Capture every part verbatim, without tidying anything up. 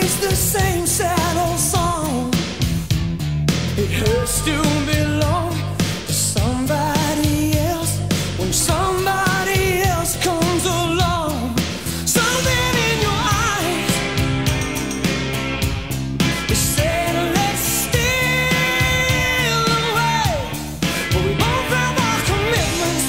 It's the same sad old song. It hurts to belong to somebody else when somebody else comes along. Something in your eyes is saying let's steal away, but we both have our commitments.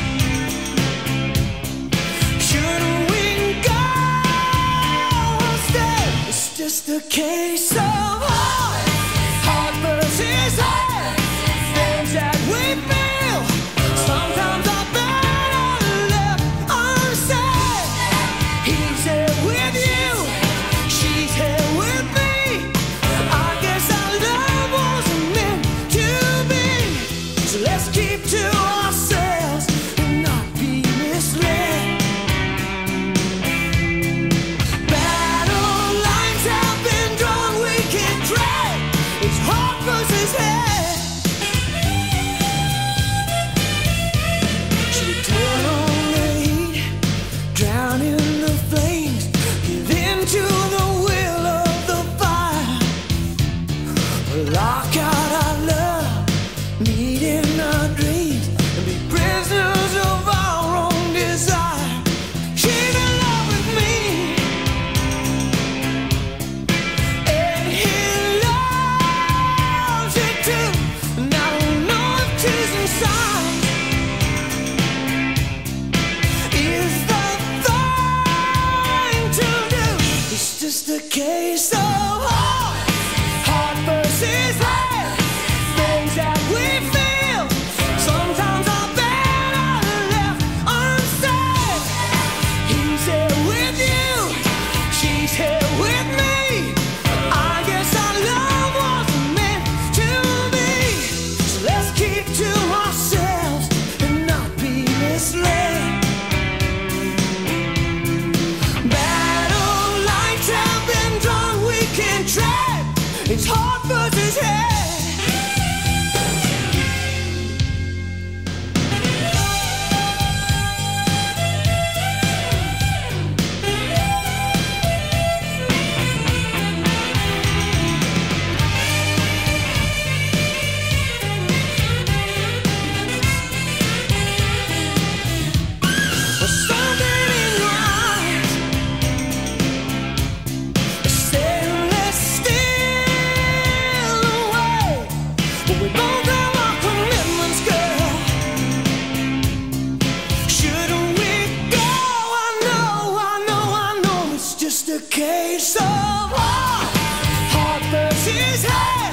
Shouldn't we go or stay? It's just a case of heart, heart versus heart. Things that we feel sometimes are better left unsaid. He's here with you, she's here with me. I guess our love wasn't meant to be. So let's keep to ourselves and not be misled. Battle lines have been drawn, we can tread. It's heart versus head. Should we turn on the heat, drown in the flames, give in to the will of the fire, or lock out our love, meet in our dreams, and be prisoners of our own desire? She's in love with me, and he loves you too. And I don't know if choosing sides is the thing to do. It's just a case of heart, heart versus head. Things that we feel sometimes are better left unsaid. He's here with you, she's here with me. I guess our love wasn't meant to be. So let's keep to ourselves and not be misled. Battle lines have been drawn, we can tread. It's heart versus head. There's something in your eyes saying let's steal away, but we both have our commitments, girl. Shouldn't we go? I know, I know, I know. It's just a case of heart, heart versus head.